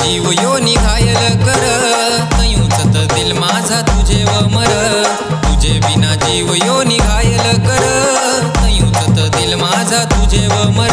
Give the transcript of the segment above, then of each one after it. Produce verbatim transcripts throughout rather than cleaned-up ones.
जीव योनी घायल कर, तयूच दिल माझा तुझे व मर, तुझे बिना जीव योनी घायल कर, तयूच दिल माझा तुझे व मर।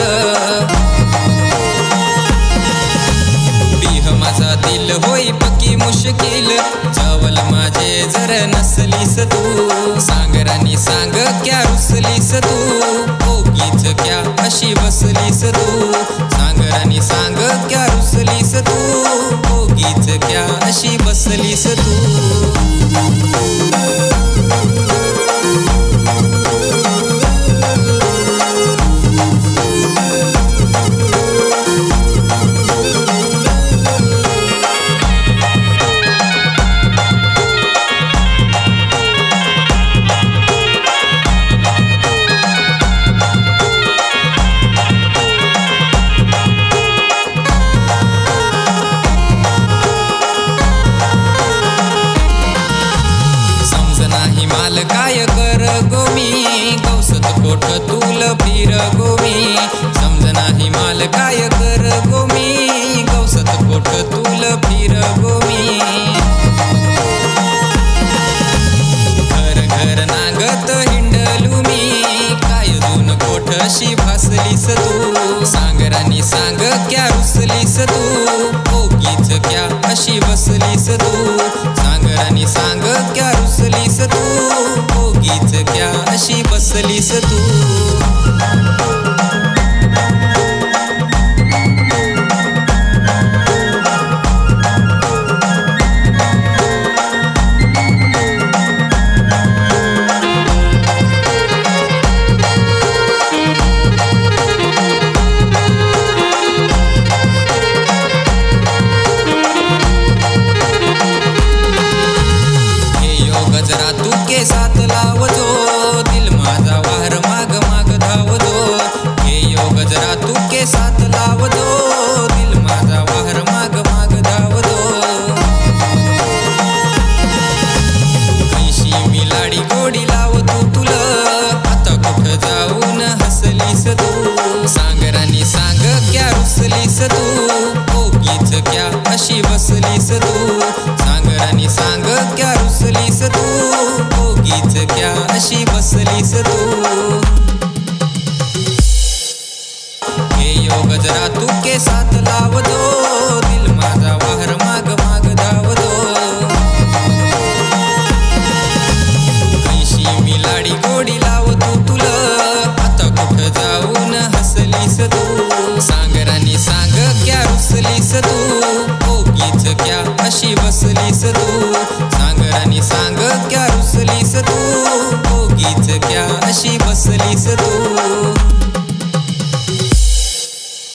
बिह माझा दिल होई पक्की मुश्किल, चावल माझे जर नसलीस तू, सांग राणी सांग क्या रुसलीस तू, ओगीच क्या अशी बसलीस तू, सांग राणी सांग क्या रुसलीस तू, ओगीच क्या अशी बसलीस तू। माल काय कर गोमी, गौसत कोठ तुल फिर गोमी, समज नाही माल काय कर गोमी, गौसत कोठ तुल फिर गोमी। घर घर नागत हिंडलू मी, काय जून कोठ अशी भासलीस तू, सांग राणी सांग क्या रुसलीस तू, ओगीच क्या अशी बसलीस तू, सांग राणी सांग क्या रुसलीस तू, ओगीच क्या अशी बसलीस तू। गजरा तू के साथ लावजो, दिल माझा वाहर माग माग धावजो, हे यो गजरा तू के साथ लावजो, दिल माझा वाहर माग माग धावजो। कैशी मिलाडी गोडी लावतो तुला, आता कुठ जाऊन हसलीस तू, सांग राणी सांग क्या रुसलीस तू, ओगीच क्या अशी बसलीस तू, सांग राणी सांग क्या रुसलीस तू, ओगीच क्या अशी बसलीस तू। हे यो गजरा तू के साथ लावजो, दिल माझा वाहर माग माग धावजो। कैशी मिलाडी गोडी लावतो तुला, आता कुठ जाऊन हसलीस तू, सांग राणी सांग क्या रुसलीस तू, ओगीच क्या अशी बसलीस तू।